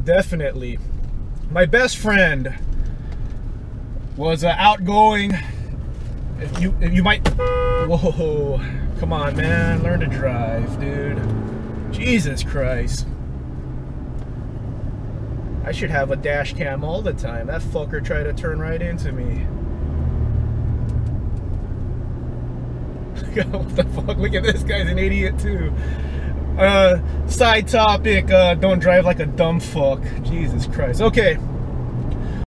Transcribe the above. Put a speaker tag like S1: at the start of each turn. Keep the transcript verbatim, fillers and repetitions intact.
S1: definitely. My best friend was uh, outgoing. If you, if you might, whoa, come on, man, learn to drive, dude. Jesus Christ. I should have a dash cam all the time. That fucker tried to turn right into me. What the fuck? Look at this guy's an idiot too. Uh, side topic, uh, don't drive like a dumb fuck. Jesus Christ. Okay.